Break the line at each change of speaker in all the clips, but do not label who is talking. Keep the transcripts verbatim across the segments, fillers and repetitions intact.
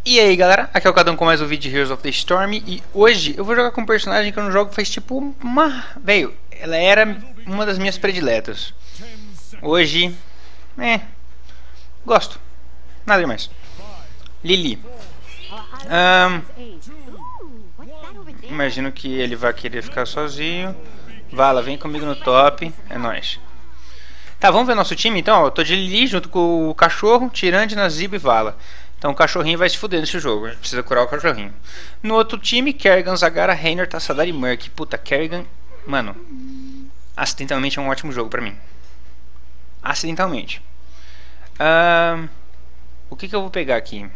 E aí galera, aqui é o Cadão com mais um vídeo de Heroes of the Storm. E hoje eu vou jogar com um personagem que eu não jogo faz tipo uma... Veio, ela era uma das minhas prediletas. Hoje, é, gosto, nada demais. Lili. um, Imagino que ele vai querer ficar sozinho. Vala, vem comigo no top, é nóis. Tá, vamos ver nosso time então. Eu tô de Lili junto com o cachorro, Tirande, Ziba e Vala. Então o cachorrinho vai se fuder nesse jogo, a gente precisa curar o cachorrinho. No outro time, Kerrigan, Zagara, Reynor, Tassadar e Merc. Puta, Kerrigan, mano, acidentalmente é um ótimo jogo pra mim. Acidentalmente. uh, O que que eu vou pegar aqui?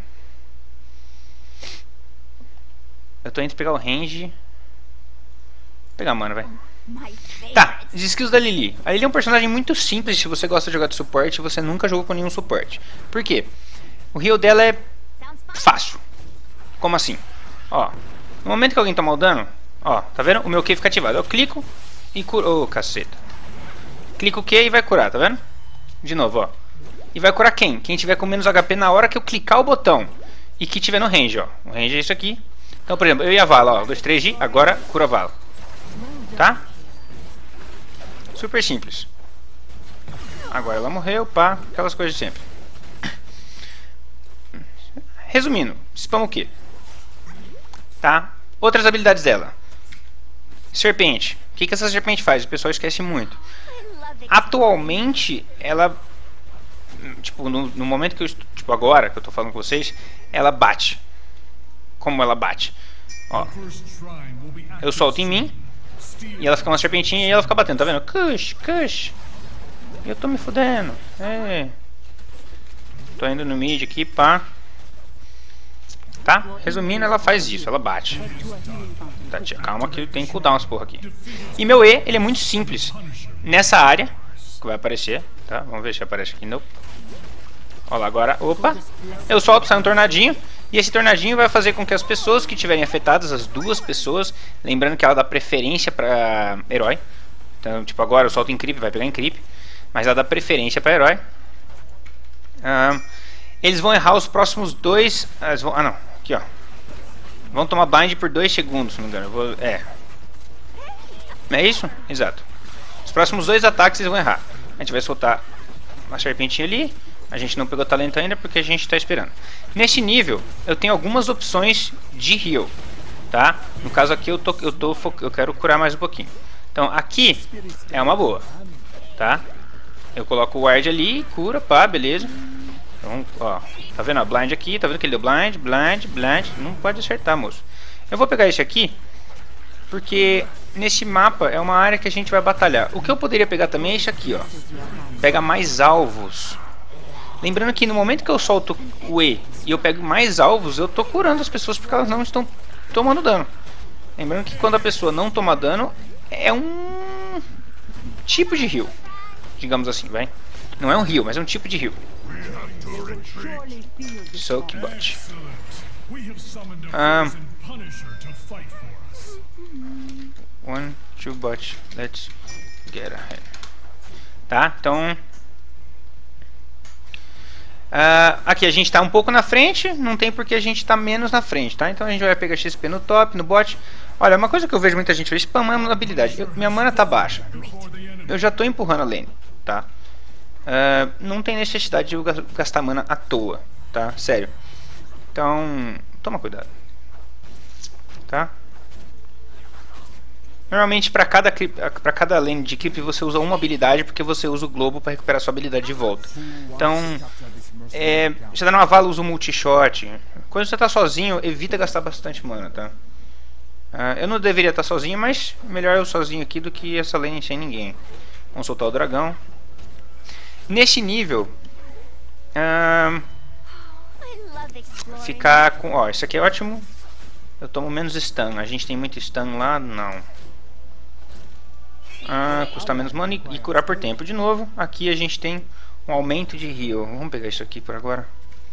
Eu tô indo pegar o range. Vou pegar mana, vai. Tá, as skills da Lili. A Lili é um personagem muito simples se você gosta de jogar de suporte e você nunca jogou com nenhum suporte. Por quê? O heal dela é fácil. Como assim? Ó, no momento que alguém tomar o dano, ó, tá vendo? O meu Q fica ativado. Eu clico e curo. Ô, oh, caceta. Clico o Q e vai curar, tá vendo? De novo, ó. E vai curar quem? Quem tiver com menos H P na hora que eu clicar o botão. E que tiver no range, ó. O range é isso aqui. Então, por exemplo, eu e a Vala, ó. dois, três, G, agora cura a Vala. Tá? Super simples. Agora ela morreu, pá. Aquelas coisas de sempre. Resumindo, spam o quê? Tá? Outras habilidades dela. Serpente. O que que essa serpente faz? O pessoal esquece muito. Atualmente, ela... Tipo, no, no momento que eu... Tipo, agora que eu tô falando com vocês, ela bate. Como ela bate? Ó. Eu solto em mim. E ela fica uma serpentinha e ela fica batendo, tá vendo? Cush, cush. Eu tô me fudendo. É. Tô indo no mid aqui, pá. Tá? Resumindo, ela faz isso, ela bate. Tá, tia, calma que tem cooldown essa porra aqui. E meu E, ele é muito simples. Nessa área, que vai aparecer, tá? Vamos ver se aparece aqui. Não. Olha lá, agora, opa. Eu solto, sai um tornadinho. E esse tornadinho vai fazer com que as pessoas que estiverem afetadas, as duas pessoas, lembrando que ela dá preferência pra herói. Então, tipo, agora eu solto em creep, vai pegar em creep. Mas ela dá preferência pra herói. Ah, eles vão errar os próximos dois... Eles vão, ah, não. Aqui, ó. Vão tomar bind por dois segundos, se não me engano. Eu vou, é. Não é isso? Exato. Os próximos dois ataques eles vão errar. A gente vai soltar uma serpentinha ali. A gente não pegou talento ainda porque a gente está esperando. Neste nível, eu tenho algumas opções de heal. Tá? No caso aqui, eu, tô, eu, tô, eu quero curar mais um pouquinho. Então, aqui é uma boa. Tá? Eu coloco o ward ali, cura, pá, beleza. Então, ó, tá vendo a blind aqui, tá vendo que ele deu blind, blind, blind, não pode acertar, moço. Eu vou pegar esse aqui, porque nesse mapa é uma área que a gente vai batalhar. O que eu poderia pegar também é esse aqui, ó. Pega mais alvos. Lembrando que no momento que eu solto o E e eu pego mais alvos, eu tô curando as pessoas porque elas não estão tomando dano. Lembrando que quando a pessoa não toma dano, é um tipo de heal, digamos assim, vai. Não é um heal, mas é um tipo de heal. Soak bot. Um, one, two bot. Let's get ahead. Tá? Então, uh, aqui a gente está um pouco na frente. Não tem porque a gente está menos na frente, tá? Então a gente vai pegar X P no top, no bot. Olha, uma coisa que eu vejo muita gente faz spamando na habilidade. Eu, minha mana tá baixa. Eu já tô empurrando a lane, tá? Uh, não tem necessidade de eu gastar mana à toa, tá? Sério. Então, toma cuidado, tá? Normalmente para cada para cada lane de clip você usa uma habilidade porque você usa o globo para recuperar sua habilidade de volta. Então, é, você dá uma vala, usa o multishot. Quando você tá sozinho, evita gastar bastante mana, tá? Uh, eu não deveria estar sozinho, mas melhor eu sozinho aqui do que essa lane sem ninguém. Vamos soltar o dragão. Nesse nível, uh, ficar com... Ó, isso aqui é ótimo. Eu tomo menos stun. A gente tem muito stun lá? Não. Uh, custa menos mana e, e curar por tempo. De novo, aqui a gente tem um aumento de heal. Vamos pegar isso aqui por agora.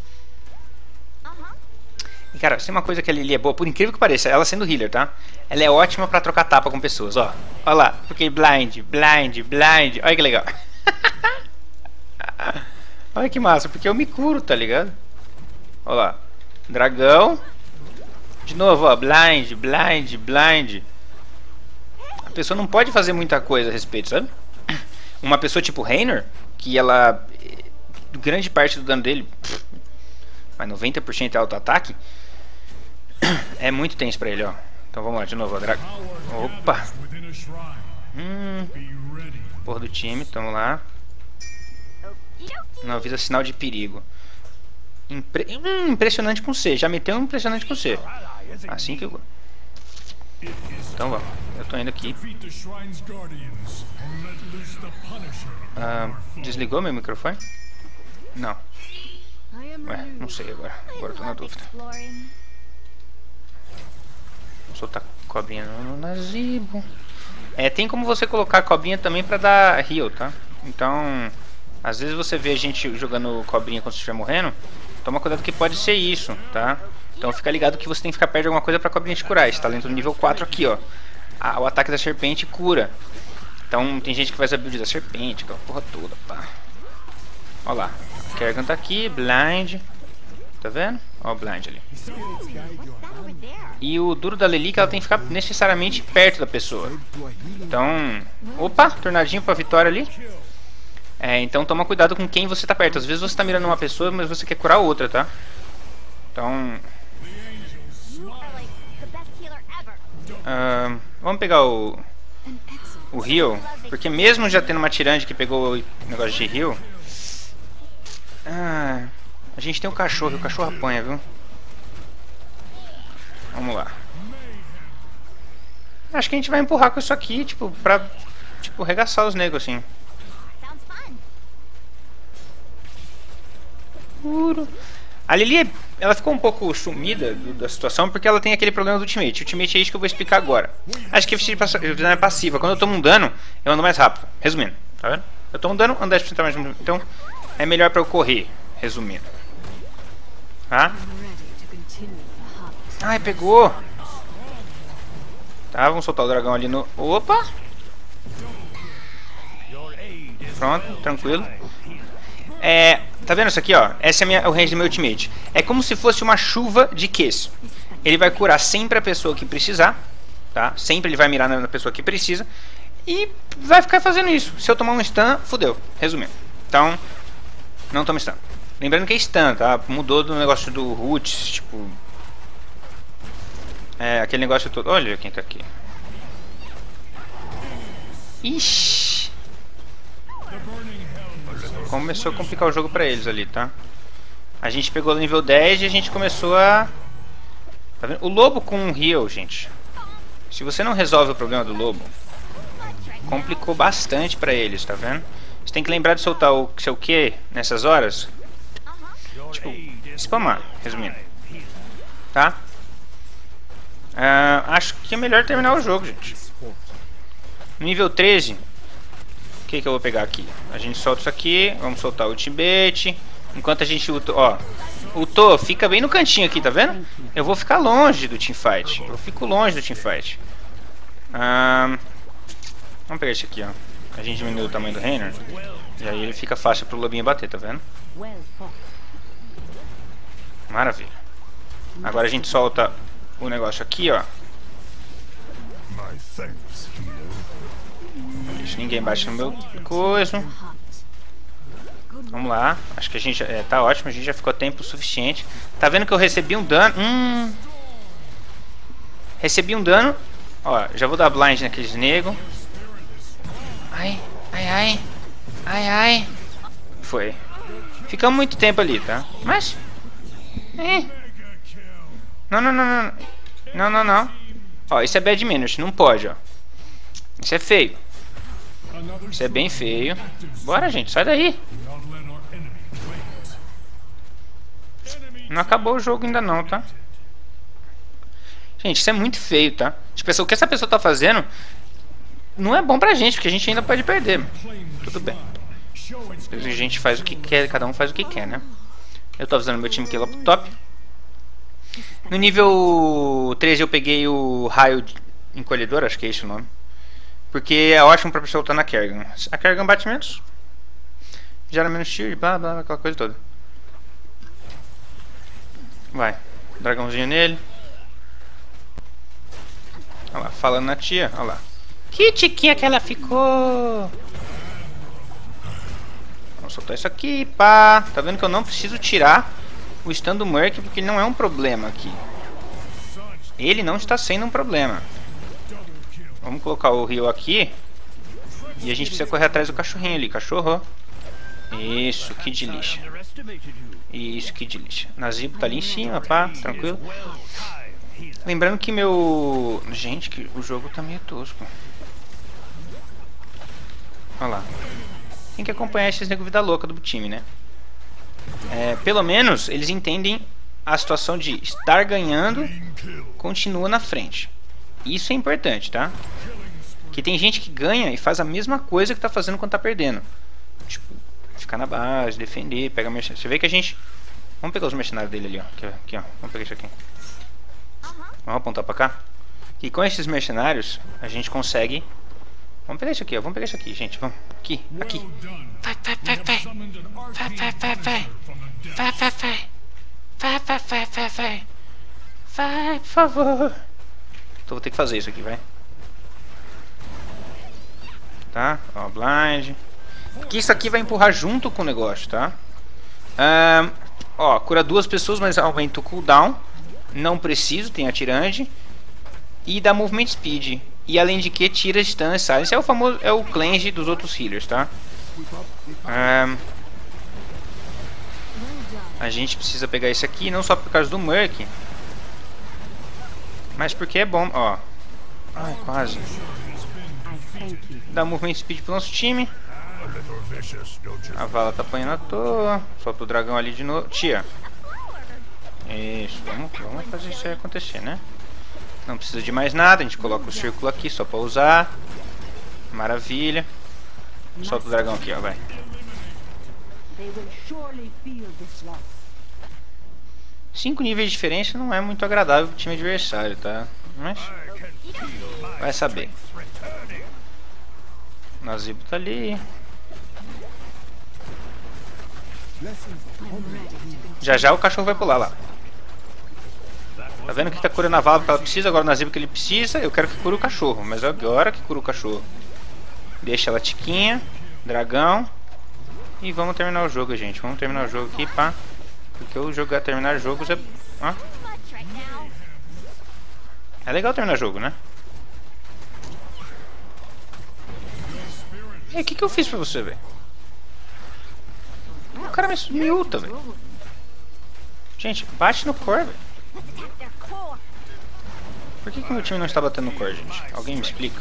E cara, se uma coisa que a Lili é boa, por incrível que pareça, ela sendo healer, tá? Ela é ótima pra trocar tapa com pessoas, ó. Olha lá, porque blind, blind, blind. Olha que legal. Olha que massa, porque eu me curo, tá ligado? Olha lá. Dragão. De novo, ó. Blind, blind, blind. A pessoa não pode fazer muita coisa a respeito, sabe? Uma pessoa tipo Reynor, que ela... grande parte do dano dele... mas noventa por cento é auto-ataque. É muito tenso pra ele, ó. Então vamos lá, de novo, ó. Dra... Opa! Hum... Porra do time, tamo lá. Não avisa sinal de perigo. Impre... Hum, impressionante com C. Já meteu um impressionante com C. Assim que eu... Então vamos. Eu tô indo aqui. Ah, desligou meu microfone? Não. Ué, não sei agora. Agora eu tô na dúvida. Vou soltar cobrinha no Nazeebo. É, tem como você colocar cobrinha também pra dar heal, tá? Então, às vezes você vê a gente jogando cobrinha quando você estiver morrendo. Toma cuidado que pode ser isso, tá? Então fica ligado que você tem que ficar perto de alguma coisa pra cobrinha te curar. Esse talento nível quatro aqui, ó. Ah, o ataque da serpente cura. Então tem gente que faz a build da serpente, aquela porra toda, pá. Ó lá. Kerrigan tá aqui, blind. Tá vendo? Ó o blind ali. E o duro da Lelica, ela tem que ficar necessariamente perto da pessoa. Então... Opa, tornadinho pra vitória ali. É, então toma cuidado com quem você tá perto. Às vezes você tá mirando uma pessoa, mas você quer curar outra, tá? Então... Uh, vamos pegar o... O heal. Porque mesmo já tendo uma tirande que pegou o negócio de heal... Ah, a gente tem um cachorro, o cachorro apanha, viu? Vamos lá. Acho que a gente vai empurrar com isso aqui, tipo, pra... Tipo, regaçar os negros, assim. A Lili, ela ficou um pouco sumida do, da situação porque ela tem aquele problema do ultimate. O ultimate é isso que eu vou explicar agora. Acho que a eficiência é passiva. Quando eu tomo um dano, eu ando mais rápido. Resumindo, tá vendo? Eu tomo um dano, ando dez por cento mais rápido. Então, é melhor pra eu correr. Resumindo. Tá? Ai, pegou! Tá, vamos soltar o dragão ali no... Opa! Pronto, tranquilo. É, tá vendo isso aqui, ó? Esse é a minha, o range do meu ultimate. É como se fosse uma chuva de Qs. Ele vai curar sempre a pessoa que precisar, tá? Sempre ele vai mirar na pessoa que precisa. E vai ficar fazendo isso. Se eu tomar um stun, fodeu. Resumindo. Então, não toma stun. Lembrando que é stun, tá? Mudou do negócio do roots, tipo... É, aquele negócio todo... Olha quem tá aqui. Ixi. Começou a complicar o jogo pra eles ali, tá? A gente pegou o nível dez e a gente começou a... Tá vendo? O lobo com um heal, gente. Se você não resolve o problema do lobo, complicou bastante pra eles, tá vendo? Você tem que lembrar de soltar o seu Q nessas horas. Tipo, spamar, resumindo. Tá? Uh, acho que é melhor terminar o jogo, gente. Nível treze. O que que eu vou pegar aqui? A gente solta isso aqui. Vamos soltar o ultimate. Enquanto a gente ulta, ó. Ultou, fica bem no cantinho aqui, tá vendo? Eu vou ficar longe do teamfight. Eu fico longe do teamfight. Uh, vamos pegar esse aqui, ó. A gente diminui o tamanho do Reynor. E aí ele fica fácil pro lobinho bater, tá vendo? Maravilha. Agora a gente solta o negócio aqui, ó. Deixa ninguém bate no meu coisa. Vamos lá. Acho que a gente... É, tá ótimo, a gente já ficou tempo suficiente. Tá vendo que eu recebi um dano? Hum... Recebi um dano. Ó, já vou dar blind naqueles negros. Ai, ai, ai. Ai, ai. Foi. Ficamos muito tempo ali, tá? Mas... É. Não, não, não, não. Não, não, não. Ó, isso é bad manners, não pode, ó. Isso é feio. Isso é bem feio. Bora, gente, sai daí. Não acabou o jogo ainda não, tá? Gente, isso é muito feio, tá? Tipo, o que essa pessoa tá fazendo não é bom pra gente, porque a gente ainda pode perder. Tudo bem. A gente faz o que quer, cada um faz o que quer, né? Eu tô avisando meu time que é lá pro top. No nível treze eu peguei o raio encolhedor, acho que é esse o nome. Porque é ótimo pra pessoa lutar na Kerrigan. A Kerrigan bate menos, gera menos shield, blá blá, aquela coisa toda. Vai. Dragãozinho nele. Olha lá, falando na tia, olha lá. Que tiquinha que ela ficou! Vamos soltar isso aqui, pá. Tá vendo que eu não preciso tirar o stun do Merc, porque ele não é um problema aqui. Ele não está sendo um problema. Vamos colocar o Rio aqui. E a gente precisa correr atrás do cachorrinho ali, cachorro. Isso, que delícia. Isso, que delícia. Nazibo tá ali em cima, pá, tranquilo. Lembrando que meu... Gente, que o jogo tá meio tosco. Olha lá. Tem que acompanhar esses nego vida louca do time, né? É, pelo menos eles entendem a situação de estar ganhando, continua na frente. Isso é importante, tá? Que tem gente que ganha e faz a mesma coisa que tá fazendo quando tá perdendo. Tipo, ficar na base, defender, pega mercenário. Você vê que a gente... Vamos pegar os mercenários dele ali, ó. Aqui, aqui, ó. Vamos pegar isso aqui. Vamos apontar pra cá. E com esses mercenários, a gente consegue... Vamos pegar isso aqui, ó. Vamos pegar isso aqui, gente. Vamos. Aqui, aqui. Vai, vai, vai, vai. Vai, vai, vai, vai. Vai, vai, vai. Vai, vai, vai, vai, vai. Vai, por favor. Então vou ter que fazer isso aqui, vai. Tá? Ó, blind. Porque isso aqui vai empurrar junto com o negócio, tá? Um, ó, cura duas pessoas, mas aumenta o cooldown. Não preciso, tem a tirante. E dá movement speed. E além de que tira stun e silence. É o famoso, é o cleanse dos outros healers, tá? Um, a gente precisa pegar esse aqui, não só por causa do Merc, mas porque é bom, ó. Ai, quase. Dá movement speed pro nosso time. A Vala tá apanhando à toa. Solta o dragão ali de novo. Tia. Isso, vamos, vamos fazer isso aí acontecer, né? Não precisa de mais nada, a gente coloca o círculo aqui só pra usar. Maravilha. Solta o dragão aqui, ó, vai. Cinco níveis de diferença não é muito agradável pro time adversário, tá? Mas... vai saber. Nazibo tá ali. Já já o cachorro vai pular lá. Tá vendo que tá curando a Vala que ela precisa, agora o Nazibo que ele precisa. Eu quero que cure o cachorro, mas agora que cura o cachorro. Deixa ela tiquinha, dragão. E vamos terminar o jogo, gente. Vamos terminar o jogo aqui, pá. Porque o jogar terminar jogos é... Ó. É legal terminar jogo, né? E o que que eu fiz pra você, velho? O cara me, me ulta, velho. Gente, bate no core, velho. Por que que meu time não está batendo no core, gente? Alguém me explica?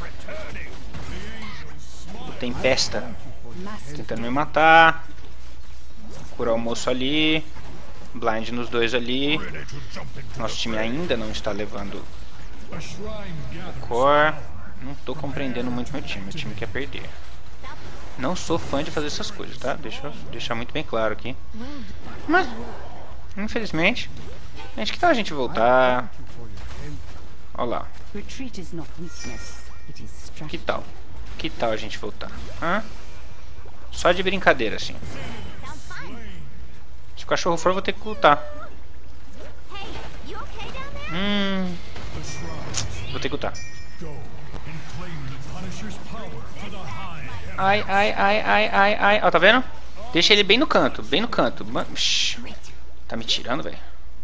O Tempesta tentando me matar. Curar o moço ali. Blind nos dois ali. Nosso time ainda não está levando o core. Não estou compreendendo muito meu time. Meu time quer perder. Não sou fã de fazer essas coisas, tá? Deixa eu deixar muito bem claro aqui. Mas, infelizmente, gente, que tal a gente voltar? Olha lá. Que tal? Que tal a gente voltar? Hã? Só de brincadeira, assim. Se o cachorro for, eu vou ter que lutar. Hum. Vou ter que lutar. Ai, ai, ai, ai, ai, ai. Ó, tá vendo? Deixa ele bem no canto, bem no canto. Mano, tá me tirando, velho.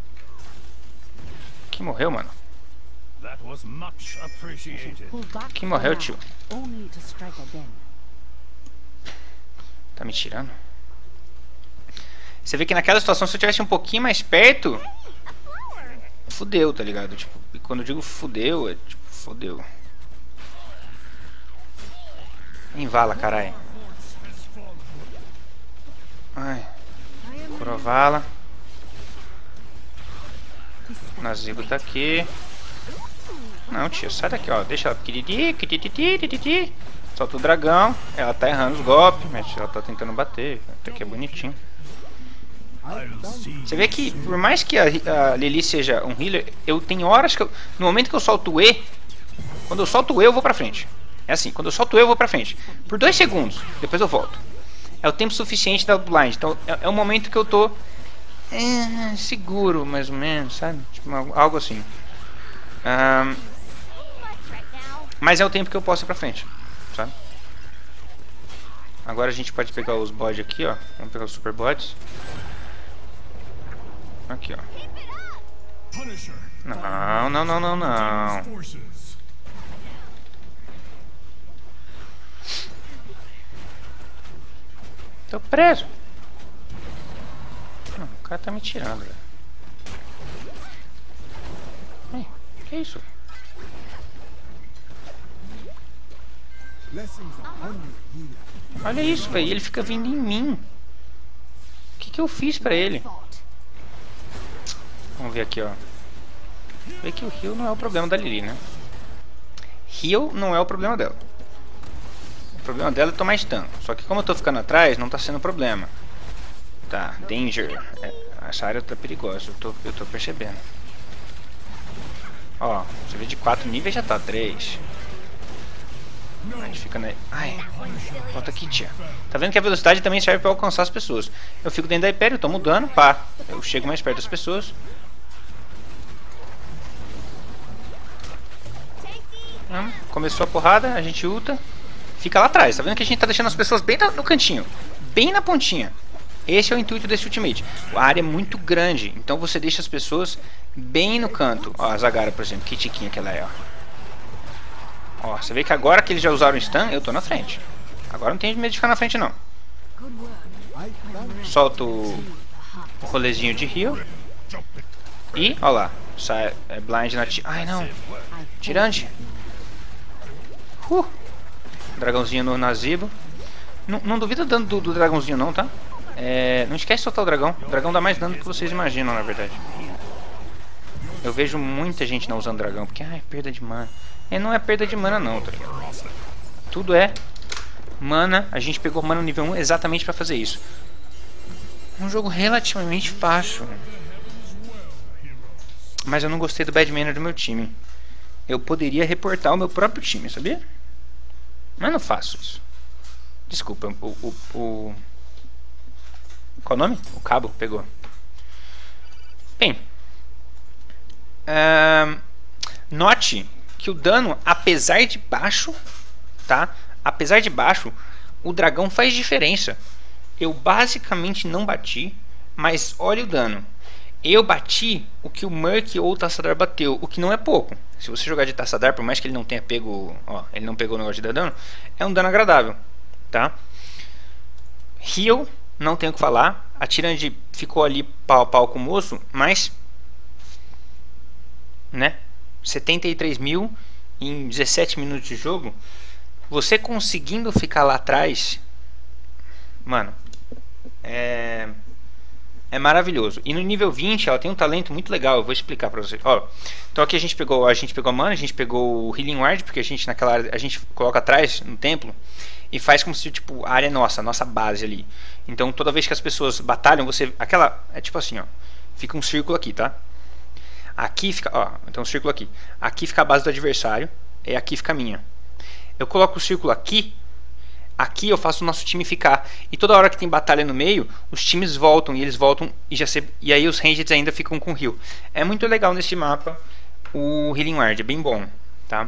Quem morreu, mano? Quem morreu, tio? Tá me tirando? Você vê que naquela situação, se eu tivesse um pouquinho mais perto, fudeu, tá ligado? Tipo, e quando eu digo fudeu, é tipo, fudeu. Envala, caralho. Ai. Kurovala. Nazibo tá aqui. Não, tio, sai daqui, ó. Deixa ela. Solta o dragão. Ela tá errando os golpes, mas ela tá tentando bater. Até que é bonitinho. Você vê que, por mais que a, a Lili seja um healer, eu tenho horas que eu, no momento que eu solto o E, quando eu solto o E, eu vou pra frente. É assim, quando eu solto o E, eu vou pra frente. Por dois segundos, depois eu volto. É o tempo suficiente da blind. Então, é, é o momento que eu tô é, seguro, mais ou menos, sabe? Tipo, algo assim. Um, mas é o tempo que eu posso ir pra frente, sabe? Agora a gente pode pegar os bodes aqui, ó. Vamos pegar os super bodes. Aqui, ó. Não, não, não, não, não. Tô preso. Não, o cara tá me tirando, velho. Ei, que isso? Olha isso, velho. Ele fica vindo em mim. O que que eu fiz pra ele? Vamos ver aqui, ó. Vê que o heal não é o problema da Lili, né? Heal não é o problema dela. O problema dela é tomar stun. Só que como eu tô ficando atrás, não tá sendo problema. Tá, danger. É, essa área tá perigosa, eu tô, eu tô percebendo. Ó, você vê de quatro níveis já tá três. A gente fica na... Ai, volta aqui, tia. Tá vendo que a velocidade também serve pra alcançar as pessoas. Eu fico dentro da Hyperion, tô mudando, pá. Eu chego mais perto das pessoas. Hum, começou a porrada, a gente ulta. Fica lá atrás, tá vendo que a gente tá deixando as pessoas bem no cantinho. Bem na pontinha. Esse é o intuito desse ultimate. A área é muito grande, então você deixa as pessoas bem no canto. Ó, a Zagara, por exemplo, que tiquinha que ela é, ó. Ó, você vê que agora que eles já usaram o stun, eu tô na frente. Agora não tenho medo de ficar na frente, não. Solto o rolezinho de heal. E, ó lá, sai é blind na... Ai, não. Tirante. Uh. Dragãozinho no Nazibo. Não, não duvida dano do, do dragãozinho, não, tá? É, não esquece de soltar o dragão. O dragão dá mais dano do que vocês imaginam, na verdade. Eu vejo muita gente não usando dragão, porque, ai, perda de mana. E não é perda de mana não, tá ligado? Tudo é mana. A gente pegou mana no nível um exatamente pra fazer isso. Um jogo relativamente fácil. Mas eu não gostei do bad manner do meu time. Eu poderia reportar o meu próprio time, sabia? Mas não faço isso. Desculpa, o... o, o... Qual o nome? O cabo pegou. Bem. Uh, note... que o dano, apesar de baixo, tá? Apesar de baixo, o dragão faz diferença. Eu basicamente não bati, mas olha o dano. Eu bati o que o Merc ou o Tassadar bateu, o que não é pouco. Se você jogar de Tassadar, por mais que ele não tenha pego, ó, ele não pegou o negócio de dar dano, é um dano agradável, tá? Heal, não tenho o que falar. A Tirande ficou ali pau a pau com o moço, mas, né? setenta e três mil em dezessete minutos de jogo. Você conseguindo ficar lá atrás, mano, é, é maravilhoso. E no nível vinte ela tem um talento muito legal. Eu vou explicar pra vocês. Ó, então aqui a gente pegou, a gente pegou a mana, a gente pegou o Healing Ward, porque a gente naquela área, a gente coloca atrás no templo e faz como se tipo a área é nossa, a nossa base ali. Então toda vez que as pessoas batalham, você aquela é tipo assim, ó, fica um círculo aqui, tá? Aqui fica, ó, então um círculo aqui. Aqui fica a base do adversário e aqui fica a minha. Eu coloco o círculo aqui. Aqui eu faço o nosso time ficar. E toda hora que tem batalha no meio, os times voltam e eles voltam e já se, e aí os rangeds ainda ficam com heal. É muito legal nesse mapa o Healing Ward, é bem bom, tá?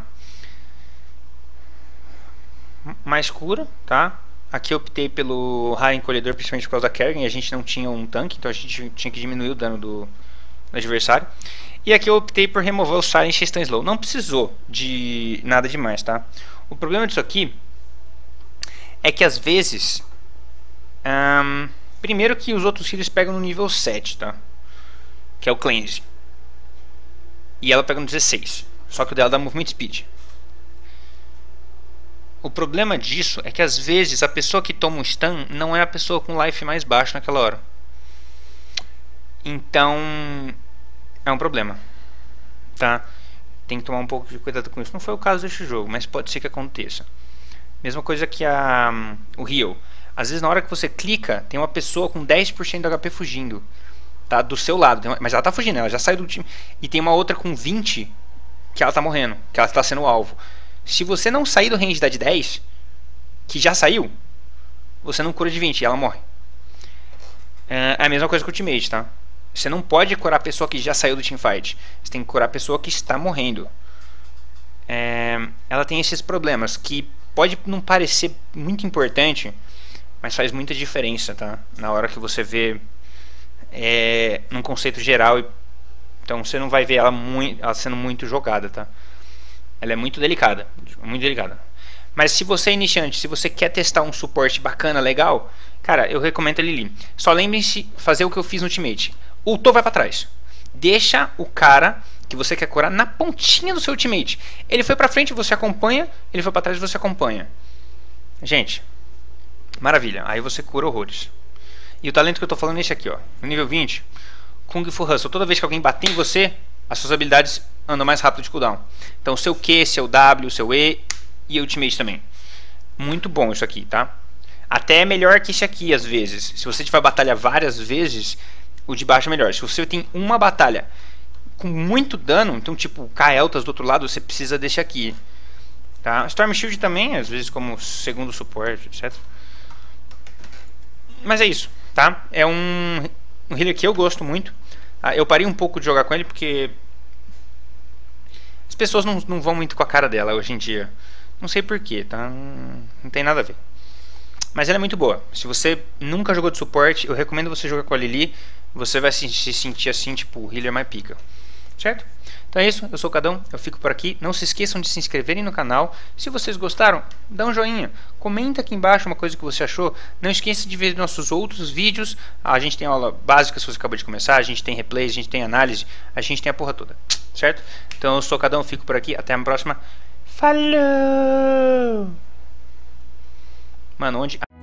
Mais cura, tá? Aqui eu optei pelo High Encolhedor, principalmente por causa da Kerrigan, e a gente não tinha um tanque, então a gente tinha que diminuir o dano do, do adversário. E aqui eu optei por remover o Silence e Stun Slow. Não precisou de nada demais, tá? O problema disso aqui é que às vezes... Um, primeiro que os outros healers pegam no nível sete, tá? Que é o Cleanse. E ela pega no dezesseis. Só que o dela dá Movement Speed. O problema disso é que às vezes a pessoa que toma um stun não é a pessoa com life mais baixo naquela hora. Então... é um problema, tá? Tem que tomar um pouco de cuidado com isso. Não foi o caso deste jogo, mas pode ser que aconteça. Mesma coisa que a, um, o heal. Às vezes na hora que você clica, tem uma pessoa com dez por cento do H P fugindo, tá? Do seu lado, uma, mas ela tá fugindo, ela já saiu do time. E tem uma outra com vinte que ela tá morrendo, que ela tá sendo o alvo. Se você não sair do range da de dez, que já saiu, você não cura de vinte e ela morre. É a mesma coisa com o ultimate, tá? Você não pode curar a pessoa que já saiu do teamfight. Você tem que curar a pessoa que está morrendo. É, ela tem esses problemas que pode não parecer muito importante, mas faz muita diferença, tá? Na hora que você vê é, num conceito geral. Então você não vai ver ela, muito, ela sendo muito jogada, tá? Ela é muito delicada, muito delicada. Mas se você é iniciante, se você quer testar um suporte bacana, legal, cara, eu recomendo a Lili. Só lembre-se fazer o que eu fiz no Ultimate. Ultou, vai pra trás. Deixa o cara que você quer curar na pontinha do seu Ultimate. Ele foi pra frente, você acompanha. Ele foi pra trás, você acompanha. Gente, maravilha. Aí você cura horrores. E o talento que eu tô falando é esse aqui, ó. No nível vinte, Kung Fu Hustle. Toda vez que alguém bater em você, as suas habilidades andam mais rápido de cooldown. Então seu Q, seu W, seu E e Ultimate também. Muito bom isso aqui, tá? Até é melhor que esse aqui às vezes. Se você tiver batalha várias vezes, o de baixo é melhor. Se você tem uma batalha com muito dano, então tipo Kael'thas do outro lado, você precisa desse aqui, tá? Storm Shield também, às vezes como segundo suporte, etcétera. Mas é isso, tá? É um, um healer que eu gosto muito. Ah, eu parei um pouco de jogar com ele porque as pessoas não, não vão muito com a cara dela hoje em dia. Não sei porquê, tá? Não, não tem nada a ver. Mas ela é muito boa. Se você nunca jogou de suporte, eu recomendo você jogar com a Lili. Você vai se, se sentir assim, tipo, o healer mais pica. Certo? Então é isso, eu sou o Cadão, eu fico por aqui. Não se esqueçam de se inscreverem no canal. Se vocês gostaram, dá um joinha. Comenta aqui embaixo uma coisa que você achou. Não esqueça de ver nossos outros vídeos. Ah, a gente tem aula básica se você acabou de começar. A gente tem replays, a gente tem análise. A gente tem a porra toda. Certo? Então eu sou o Cadão, eu fico por aqui. Até a próxima. Falou! Mano, onde...